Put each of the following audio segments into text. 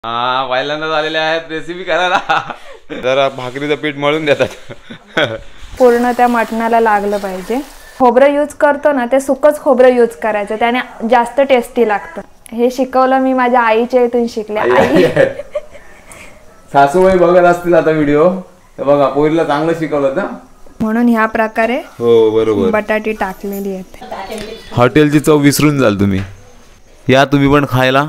हा पहिल्यांदा झालेले आहेत रेसिपी करायला. जरा भाकरीचं पीठ मळून देतात. पूर्ण त्या मटणाला लागलं पाहिजे. खोबरं यूज करतो ना ते सुकच खोबरं यूज करायचं, त्याने जास्त टेस्टी लागतं. हे शिकवलं मी माझ्या आईच्या इथून शिकले. आई सासूबाई बघत असतील आता व्हिडिओ तर बघा पोरीला चांगलं शिकवलं ना, म्हणून ह्या प्रकारे हो बरोबर बटाटी टाकलेली आहेत. हॉटेलची चव विसरून जाल तुम्ही. या तुम्ही पण खायला.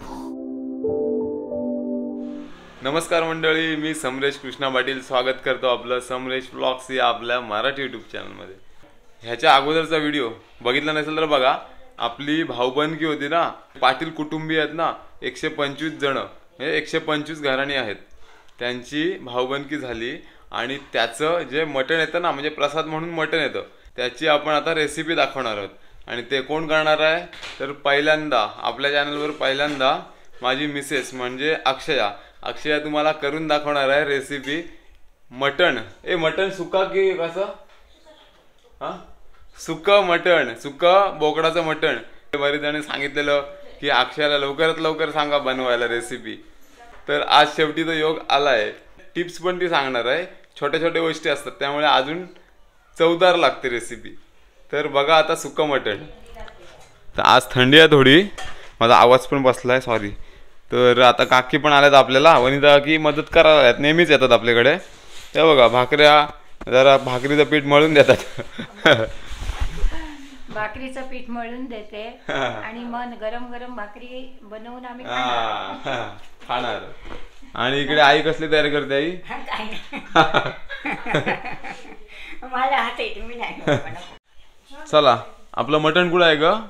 नमस्कार मंडळी, मी समरेश कृष्णा पाटील स्वागत करतो आपलं समरेश ब्लॉग्स या आपल्या मराठी यूट्यूब चॅनलमध्ये. ह्याच्या अगोदरचा व्हिडिओ बघितला नसेल तर बघा. आपली भाऊबंदकी होती ना, पाटील कुटुंबीय आहेत ना 125 जण, हे 125 घराणी आहेत, त्यांची भाऊबंदकी झाली आणि त्याचं जे मटण येतं ना, म्हणजे प्रसाद म्हणून मटण येतं, त्याची आपण आता रेसिपी दाखवणार आहोत. आणि ते कोण करणार आहे तर पहिल्यांदा आपल्या चॅनलवर पहिल्यांदा माझी मिसेस म्हणजे अक्षया तुम्हाला करून दाखवणार आहे रेसिपी मटण. मटण सुका की कसं? हा सुकं मटण, सुकं बोकडाचं मटण. बरेच जण सांगितलेलं की अक्षयाला लवकरात लवकर सांगा बनवायला रेसिपी, तर आज शेवटी तो योग आलाय. टिप्स पण ती सांगणार आहे, छोट्या छोट्या गोष्टी असतात त्यामुळे अजून चवदार लागते रेसिपी. तर बघा आता सुकं मटण. तर आज थंडी आहे थोडी, माझा आवाज पण बसलाय सॉरी. तर आता काकी पण आल्यात आपल्याला, वनिता की मदत करायला आहेत, नेहमीच येतात आपल्याकडे. ते बघा भाकऱ्या, जरा भाकरीचं पीठ मळून देतात. भाकरीचं पीठ मळून देते आणि मग गरम गरम भाकरी बनवून आम्ही खाणार. आणि इकडे आई कसली तयारी करते आई? मला हात येते, मी नाही. चला आपलं मटण कुठं आहे ग?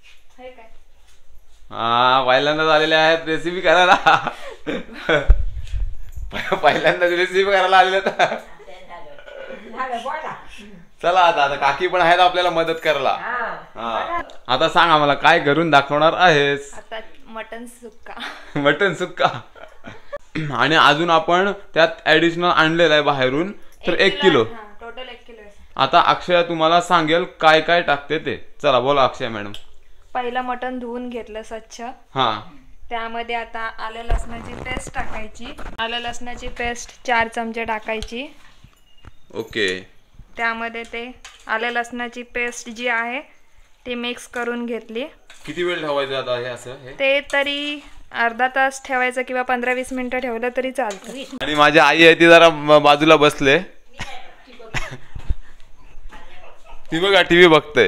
हा पहिल्यांदा झालेले आहेत रेसिपी करायला. पहिल्यांदा रेसिपी करायला आलेले. चला आता काकी पण आहेत आपल्याला मदत करायला. आता सांग आम्हाला काय करून दाखवणार आहेस? आता मटण सुक्का. मटण सुक्का. आणि अजून आपण त्यात ऍडिशनल आणलेलं आहे बाहेरून, तर 1 किलो. Total 1 kilo. आता अक्षया तुम्हाला सांगेल काय काय टाकते ते. चला बोला अक्षय मॅडम. पहिलं मटण धुवून घेतलं स्वच्छ. हा त्यामध्ये आता आलं लसणाची पेस्ट टाकायची. आलं लसणाची पेस्ट 4 चमचे टाकायची. ओके. त्यामध्ये ते आलं लसणाची पेस्ट जी आहे ती मिक्स करून घेतली. किती वेळ ठेवायचं आता हे असं? ते तरी अर्धा तास ठेवायचं किंवा 15-20 मिनिटं ठेवलं तरी चालतं. आणि माझी आई आहे ती जरा बाजूला बसले, ती बघा टीव्ही बघते.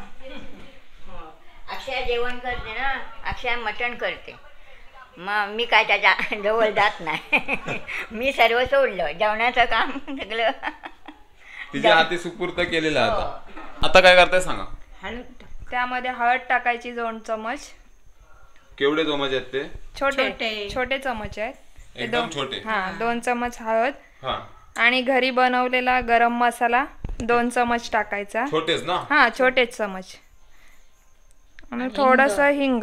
अक्षय जेवण करते ना, अक्षय मटण करते, मग मी काय त्याच्या जवळ जात नाही. मी सर्व सोडलं, जेवणाचं काम सगळं तिच्या हाती सुपूर्त केलेलं आहे. आता काय करताय सांगा? त्यामध्ये हळद टाकायची 2 चमच. केवढे चमच आहेत ते? छोटे चमच आहेत, एकदम छोटे. हा 2 चमच हळद. हा आणि घरी बनवलेला गरम मसाला 2 चमच टाकायचा. छोटेच ना? हा छोटेच चमच. आणि थोडस हिंग.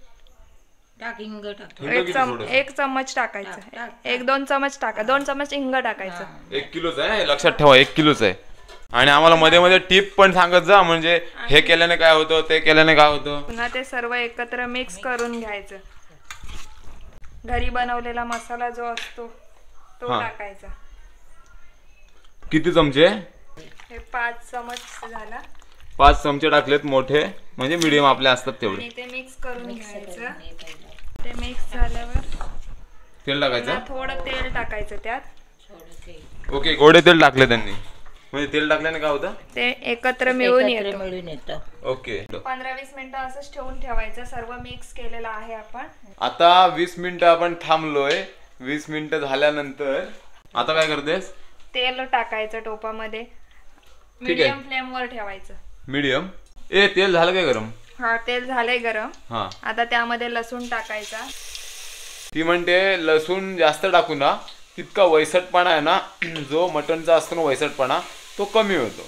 1 चमच टाकायचं. 1-2 चमच टाका. 2 चमच हिंग टाकायचं. 1 किलोच आहे, लक्षात ठेवा 1 किलोच आहे. आणि आम्हाला मध्ये मध्ये टिप पण सांगत जा, म्हणजे हे केल्याने काय होतं, ते केल्याने काय होतं. पुन्हा ते सर्व एकत्र मिक्स करून घ्यायचं. घरी बनवलेला मसाला जो असतो तो टाकायचा. किती चमचे? हे 5 चमच झाला. 5 चमचे टाकलेत मोठे, म्हणजे मीडियम आपले असतात तेवढे. आणि ते मिक्स करून घ्यायचं. ते मिक्स झाल्यावर तेल टाकायचं. थोडं तेल टाकायचं त्यात. ओके, गोडे तेल टाकले त्यांनी, म्हणजे तेल टाकल्याने काय होतं? ते एकत्र मिळून येतं. ओके. 15-20 मिनिटं असंच ठेवून ठेवायचं. सर्व मिक्स केलेलं आहे आपण. आता 20 मिनिटं आपण थांबलोय. 20 मिनिटं झाल्यानंतर आता काय करतेस? तेल टाकायचं टोपामध्ये. मीडियम फ्लेम वर ठेवायचं. मीडियम. तेल झालं काय गरम? हा तेल झालंय गरम. हा आता त्यामध्ये लसूण टाकायचा. ती म्हणते लसूण जास्त टाकू ना, तितका वैसटपणा आहे ना, जो मटणचा असतो ना वैसटपणा, तो कमी होतो.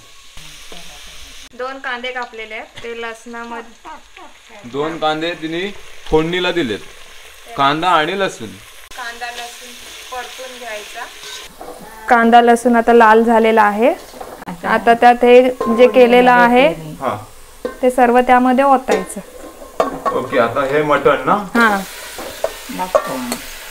2 कांदे कापलेले आहेत ते लसणामध्ये. 2 कांदे तिने फोडणीला दिलेत. कांदा आणि लसूण. कांदा लसूण परतून घ्यायचा. कांदा लसूण आता लाल झालेला आहे. आता त्यात हे जे केलेलं आहे ते सर्व त्यामध्ये ओतायचं. ओके. आता हे मटण ना? हा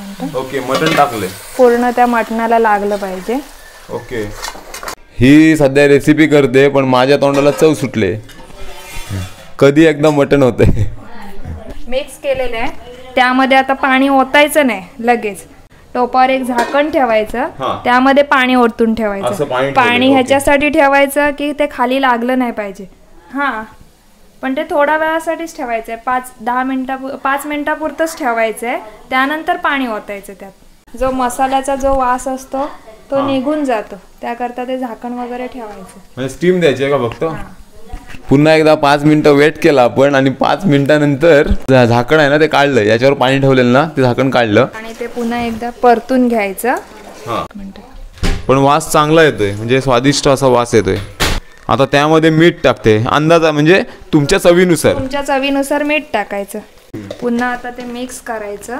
मिनिट. ओके, मटण टाकले. पूर्ण त्या मटणाला लागलं पाहिजे. ओके. ही सध्या रेसिपी करते पण माझ्या तोंडाला चव सुटले. कधी एकदा मटण होतंय. मिक्स केलेलं आहे. त्यामध्ये आता पाणी ओतायचं नाही लगेच. टोपावर एक झाकण ठेवायचं, त्यामध्ये पाणी ओतून ठेवायचं. पाणी ह्याच्यासाठी ठेवायचं की ते खाली लागलं नाही पाहिजे. पण ते थोड्या वेळासाठीच ठेवायचंय. 5 मिनिटापुरतंच ठेवायचंय. त्यानंतर पाणी ओतायचं. त्यात जो मसाल्याचा जो वास असतो तो निघून जातो, त्याकरता ते झाकण वगैरे ठेवायचं. म्हणजे स्टीम द्यायची का फक्त? पुन्हा एकदा 5 मिनिटं वेट केला आपण आणि 5 मिनिटानंतर झाकण आहे ना ते काढलं. याच्यावर पाणी ठेवलेलं ना ते झाकण काढलं आणि ते पुन्हा एकदा परतून घ्यायचं. पण वास चांगला येतोय, म्हणजे स्वादिष्ट असा वास येतोय. आता त्यामध्ये मीठ टाकते अंदाजा, म्हणजे तुमच्या चवीनुसार मीठ टाकायचं. पुन्हा आता ते मिक्स करायचं.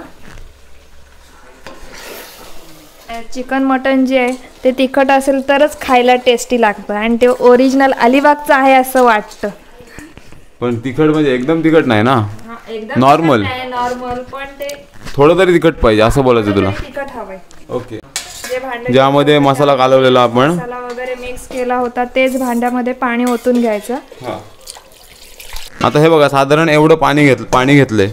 चिकन मटन जे आहे ते तिखट असेल तरच खायला टेस्टी लागतं आणि ते ओरिजिनल अलिबागचं आहे असं वाटतं. पण तिखट म्हणजे एकदम तिखट नाही ना, नॉर्मल. पण ते थोडं तरी तिखट पाहिजे असं बोलायचं तुला. तिखट हवंय. ओके. ज्यामध्ये मसाला कालवलेला आपण मसाला वगैरे मिक्स केला होता तेच भांड्यामध्ये पाणी ओतून घ्यायचं. आता हे बघा, साधारण एवढं पाणी घेतलंय.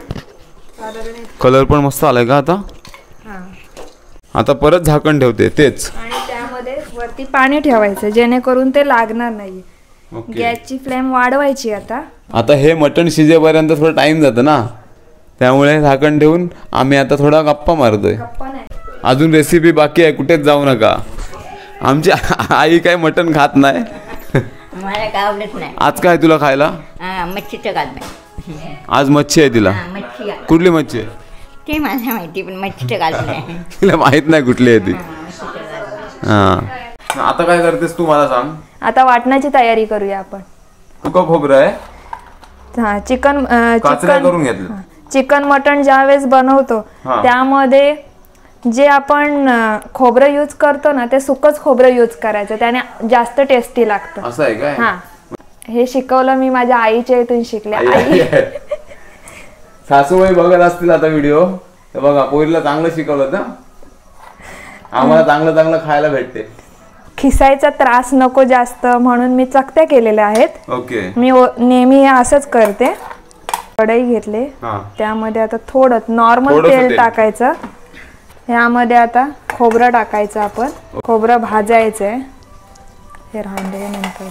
कलर पण मस्त आलाय का आता. आता परत झाकण ठेवते तेच, आणि त्यामध्ये वरती पाणी ठेवायचं जेणेकरून ते लागणार नाही. गॅसची फ्लेम वाढवायची. आता हे मटण शिजेपर्यंत थोडा टाइम जातो ना, त्यामुळे झाकण ठेवून आम्ही आता थोडा गप्पा मारतोय. अजून रेसिपी बाकी आहे, कुठेच जाऊ नका. आमची आई काय मटण खात नाही. मला काय आवडत नाही. आज काय तुला खायला? मच्छीचं कालवण. आज मच्छी आहे तिला. कुठली मच्छी आहे ते मला माहिती, पण मच्छीचं कालवण तिला माहित नाही कुठली आहे ती. आता काय करतेस तू मला सांग. आता वाटण्याची तयारी करूया आपण. सुकं खोबरं आहे. चिकन करून घेतलं. चिकन मटण ज्या वेळेस बनवतो त्यामध्ये जे आपण खोबरं यूज करतो ना ते सुकंच खोबरं यूज करायचं, त्याने जास्त टेस्टी लागतं. असं आहे काय? हे शिकवलं मी माझ्या आईच्या इथून शिकले. आई सासूबाई बघत असतील आता व्हिडिओ तर बघा, पोरीला चांगलं शिकवलं ना. आम्हाला चांगलं खायला भेटते. खिसायचा त्रास नको जास्त म्हणून मी चकत्या केलेल्या आहेत. ओके. मी नेहमी हे असंच करते. कढई घेतले, त्यामध्ये आता थोडं नॉर्मल तेल टाकायचं. यामध्ये आता खोबरं टाकायचं. आपण खोबरं भाजायचंय. हे राहून नंतर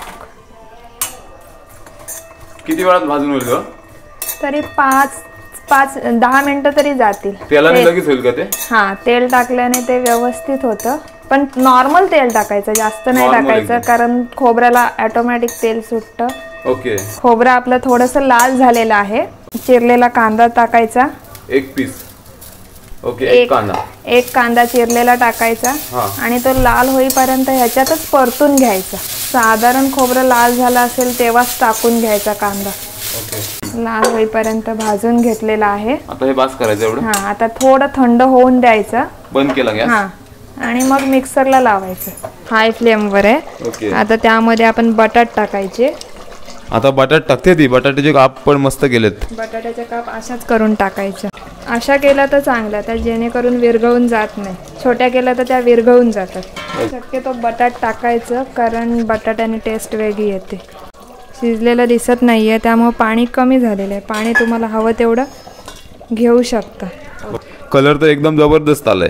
किती वेळात भाजून होईल ग? तरी 5-10 मिनिटं तरी जातील. तेलाने लगेच होईल का ते? तेल टाकल्याने ते व्यवस्थित होतं. पण नॉर्मल तेल टाकायचं, जास्त नाही टाकायचं, कारण खोबऱ्याला ऑटोमॅटिक तेल सुटतं. ओके. खोबरं आपलं थोडंसं लाल झालेलं आहे. चिरलेला कांदा टाकायचा. 1 पीस. ओके. एक कांदा चिरलेला टाकायचा आणि तो लाल होईपर्यंत ह्याच्यातच परतून घ्यायचा. साधारण खोबरं लाल झालं असेल तेव्हाच टाकून घ्यायचा कांदा. लाल होईपर्यंत भाजून घेतलेला आहे. आता हे बास करायचं एवढं. आता थोडं थंड होऊन द्यायचं. बंद केला गॅस. आणि मग मिक्सरला लावायचं. हाय फ्लेमवर आहे. आता त्यामध्ये आपण बटाट टाकायचे. आता बटाट टाकते ती. बटाट्याचे काप पण मस्त केलेत. बटाट्याचे काप अशाच करून टाकायच्या. अशा केल्या तर चांगल्या, त्या जेणेकरून विरघळून जात नाही. छोट्या केल्या तर त्या विरघळून जातात. शक्यतो बटाट टाकायचं, कारण बटाट्याने टेस्ट वेगळी येते. शिजलेलं दिसत नाहीये त्यामुळे पाणी कमी झालेलं आहे. पाणी तुम्हाला हवं तेवढं घेऊ शकता. कलर तर एकदम जबरदस्त आलाय.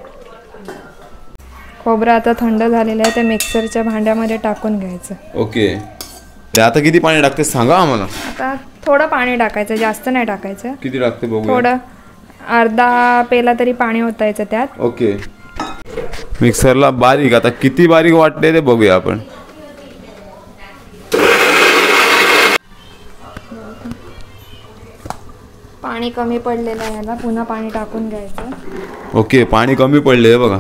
खोबरं आता थंड झालेलं आहे. ते मिक्सरच्या भांड्यामध्ये टाकून घ्यायचं. ओके. आता किती पाणी टाकते सांगा आम्हाला. आता थोडं पाणी टाकायचं, जास्त नाही टाकायचं. किती टाकते बघू. थोडं अर्धा पेला तरी पाणी ओतायचं त्यात. ओके. मिक्सरला बारीक. आता किती बारीक वाटते ते बघूया आपण. पाणी कमी पडलेलं आहे, याला पुन्हा पाणी टाकून घ्यायचं. ओके. पाणी कमी पडले बघा.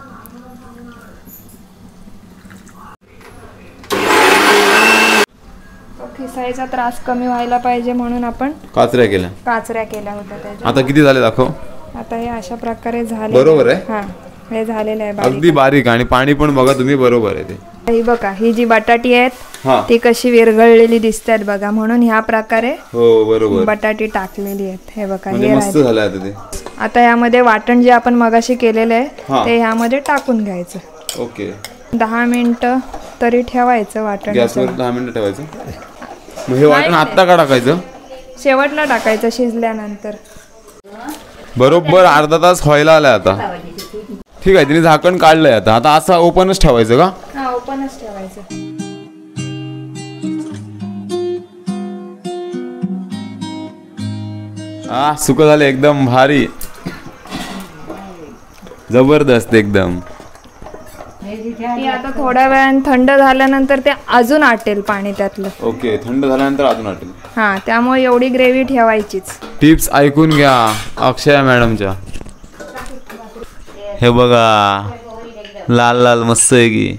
खिसायचा त्रास कमी व्हायला पाहिजे म्हणून आपण काचऱ्या केल्या होत्या त्याच्या. आता किती झाले दाखव. आता हे अशा प्रकारे झाले. बरोबर आहे. हे झालेलं आहे अगदी बारीक. आणि पाणी पण बघा तुम्ही, बरोबर आहे ते. ही बघा, ही जी बटाटी आहेत ती कशी विरघळलेली दिसतात बघा. म्हणून ह्या प्रकारे हो बरोबर बटाटी टाकलेली आहेत. हे बघा, हे मस्त झालं आता ते. आता ह्यामध्ये वाटण जे आपण मगाशी केलेलं आहे ते ह्यामध्ये टाकून घ्यायचं. ओके. 10 मिनिटं तरी ठेवायचं वाटण. गॅसवर 10 मिनिटं ठेवायचं. मग हे वाटण आत्ता का टाकायचं? शेवटला टाकायचं शिजल्यानंतर. बरोबर अर्धा तास व्हायला आलाय आता. ठीक आहे, तिने झाकण काढलंय आता. आता असं ओपनच ठेवायचं का? हा, ओपनच ठेवायचं. हा, सुक झाले एकदम भारी, जबरदस्त एकदम. आता थोड्या वेळाने थंड झाल्यानंतर ते अजून आटेल पाणी त्यातलं. ओके, थंड झाल्यानंतर अजून आटेल. हा, त्यामुळे एवढी ग्रेव्ही ठेवायचीच. टिप्स ऐकून घ्या अक्षया मॅडमच्या. हे बघा, लाल लाल मस्त आहे की.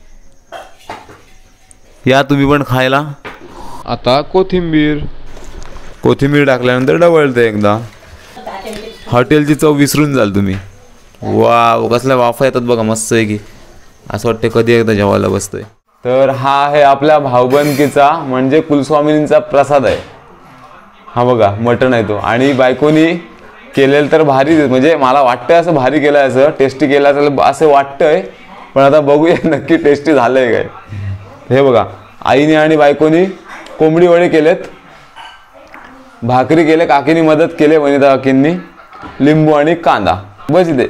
या तुम्ही पण खायला. आता कोथिंबीर टाकल्यानंतर डवळते एकदा. हॉटेलची चव विसरून जाल तुम्ही. वाव, कसल्या वाफा येतात बघा, मस्त आहे की. असं वाटतं कधी एकदा जेवायला बसतोय. तर हा आहे आपल्या भाऊबंदकीचा म्हणजे कुलस्वामिनींचा प्रसाद आहे. हा बघा, मटण आहे तो. आणि बायकोनी केलेलं तर भारी, म्हणजे मला वाटतंय असं भारी केलं, असं टेस्टी केलं असं वाटतंय. पण आता बघूया नक्की टेस्टी झालंय काय. हे बघा, आईने आणि बायकोनी कोंबडी वडे केलेत, भाकरी केले, काकीनी मदत केले, वनिता काकींनी, लिंबू आणि कांदा. बस इथे.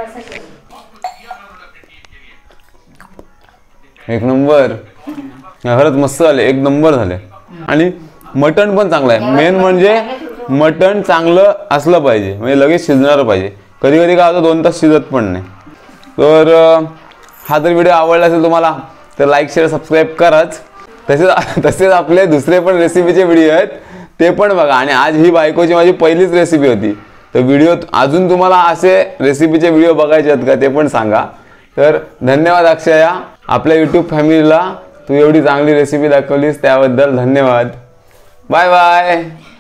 एक नंबर, खरंच मस्त झाले, एक नंबर झाले. आणि मटण पण चांगलं आहे. मेन म्हणजे मटण चांगलं असलं पाहिजे, म्हणजे लगेच शिजणारं पाहिजे. कधी कधी काय होतं 2 तास शिजत पण नाही. तर हा तर व्हिडिओ आवडला असेल तुम्हाला तर लाईक शेअर सबस्क्राईब कराच. तसेच आपले दुसरे पण रेसिपीचे व्हिडिओ आहेत, ते पण बघा. आणि आज ही बायकोची माझी पहिलीच रेसिपी होती. तर व्हिडिओ अजून तुम्हाला असे रेसिपीचे व्हिडिओ बघायचे आहेत का ते पण सांगा. तर धन्यवाद अक्षया, आपल्या यूट्यूब फॅमिलीला तू एवढी चांगली रेसिपी दाखवलीस त्याबद्दल धन्यवाद. Bye bye.